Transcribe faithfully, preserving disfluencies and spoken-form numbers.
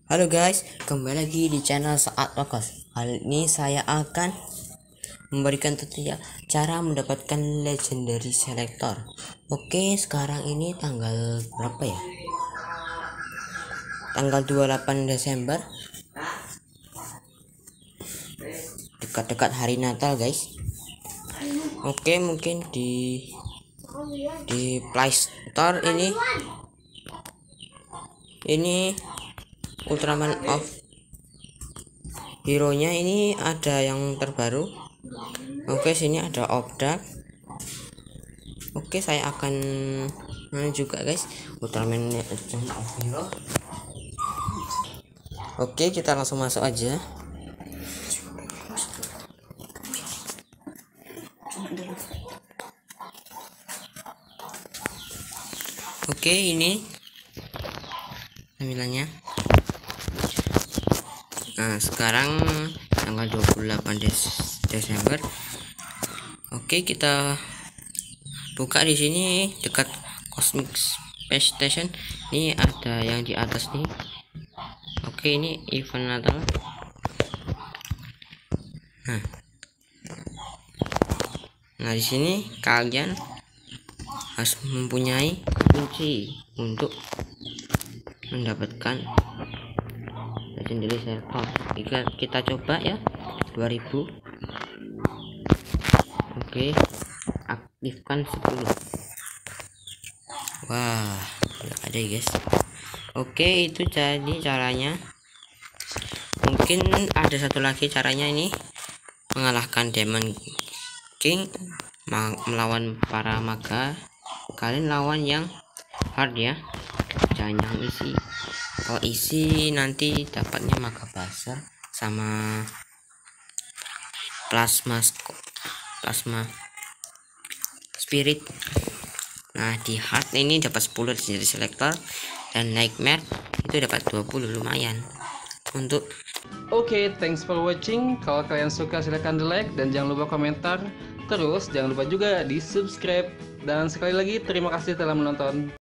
Halo guys, kembali lagi di channel Saat Lokos. Kali ini saya akan memberikan tutorial cara mendapatkan legendary selector. Oke, sekarang ini tanggal berapa ya? Tanggal dua puluh delapan Desember. Dekat-dekat hari Natal, guys. Oke, mungkin di di Play Store ini ini Ultraman of Hero nya ini ada yang terbaru. Oke, sini ada Obdak. Oke, saya akan nah juga guys Ultraman of Hero. Oke, kita langsung masuk aja. Oke, ini tampilannya. Nah, sekarang tanggal dua puluh delapan Desember. Oke, kita buka di sini dekat Cosmic Space Station. Ini ada yang di atas nih. Oke, ini event Natal. Nah, nah di sini kalian harus mempunyai kunci untuk mendapatkan legendary selector. Kita, kita coba ya, dua ribu. Oke, aktifkan sepuluh. Wah, nggak ada guys. Oke, itu jadi caranya. Mungkin ada satu lagi caranya, ini mengalahkan Demon King melawan para maga. Kalian lawan yang hard ya, jangan yang isi. Kalau isi nanti dapatnya maga basar sama plasma plasma spirit. Nah, di hard ini dapat sepuluh jadi selector, dan nightmare itu dapat dua puluh, lumayan untuk. Oke, okay, thanks for watching. Kalau kalian suka silahkan di like dan jangan lupa komentar. Terus jangan lupa juga di subscribe. Dan sekali lagi terima kasih telah menonton.